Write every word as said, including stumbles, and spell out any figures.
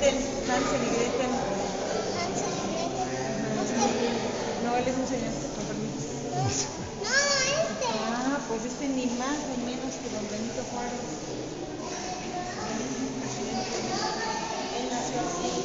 Gretel, Hansel y Gretel. Hansel y Gretel. No, él es un señor, con permiso. No, este. Ah, pues este ni más ni menos que don Benito Juárez. Él nació así.